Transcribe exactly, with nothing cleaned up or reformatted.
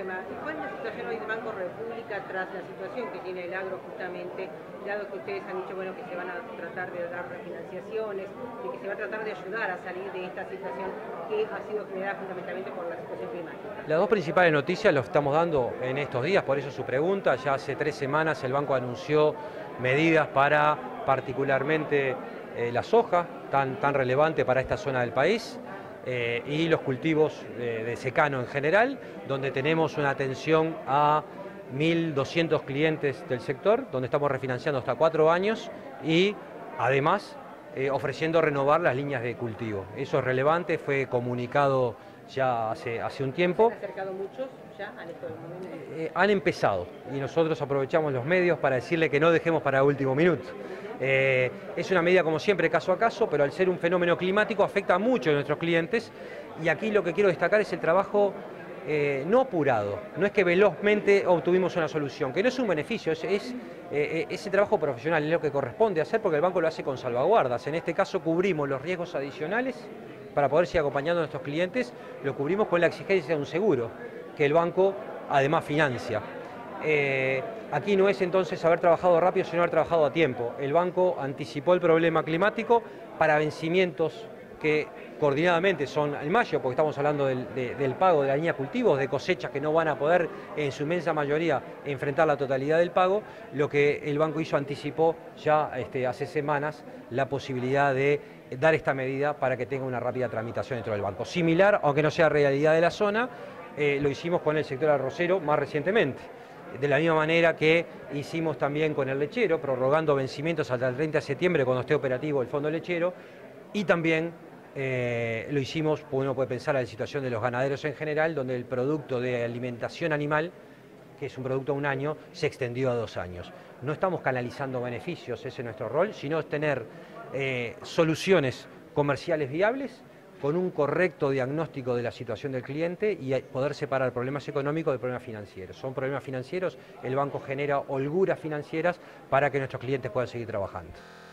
tema. ¿Y cuál es la situación hoy del Banco República tras la situación que tiene el agro justamente, dado que ustedes han dicho bueno, que se van a tratar de dar refinanciaciones, de que se va a tratar de ayudar a salir de esta situación que ha sido generada fundamentalmente por la situación climática? Las dos principales noticias las estamos dando en estos días, por eso su pregunta. Ya hace tres semanas el banco anunció medidas para particularmente eh, la soja, tan, tan relevante para esta zona del país, eh, y los cultivos de, de secano en general, donde tenemos una atención a mil doscientos clientes del sector, donde estamos refinanciando hasta cuatro años y además eh, ofreciendo renovar las líneas de cultivo. Eso es relevante, fue comunicado ya hace, hace un tiempo. ¿Se han acercado muchos ya a esto del momento? Eh, han empezado y nosotros aprovechamos los medios para decirle que no dejemos para último minuto. Eh, es una medida como siempre caso a caso, pero al ser un fenómeno climático afecta a muchos de nuestros clientes y aquí lo que quiero destacar es el trabajo eh, no apurado, no es que velozmente obtuvimos una solución, que no es un beneficio, es, es eh, ese trabajo profesional, es lo que corresponde hacer porque el banco lo hace con salvaguardas. En este caso cubrimos los riesgos adicionales para poder seguir acompañando a nuestros clientes, lo cubrimos con la exigencia de un seguro, que el banco además financia. Eh, aquí no es entonces haber trabajado rápido, sino haber trabajado a tiempo. El banco anticipó el problema climático para vencimientos que coordinadamente son en mayo, porque estamos hablando del, de, del pago de la línea de cultivos, de cosechas que no van a poder en su inmensa mayoría enfrentar la totalidad del pago. Lo que el banco hizo, anticipó ya este, hace semanas la posibilidad de dar esta medida para que tenga una rápida tramitación dentro del banco. Similar, aunque no sea realidad de la zona, eh, lo hicimos con el sector arrocero más recientemente. De la misma manera que hicimos también con el lechero, prorrogando vencimientos hasta el treinta de septiembre cuando esté operativo el fondo lechero, y también eh, lo hicimos, uno puede pensar en la situación de los ganaderos en general, donde el producto de alimentación animal, que es un producto a un año, se extendió a dos años. No estamos canalizando beneficios, ese es nuestro rol, sino es tener eh, soluciones comerciales viables con un correcto diagnóstico de la situación del cliente y poder separar problemas económicos de problemas financieros. Son problemas financieros, el banco genera holguras financieras para que nuestros clientes puedan seguir trabajando.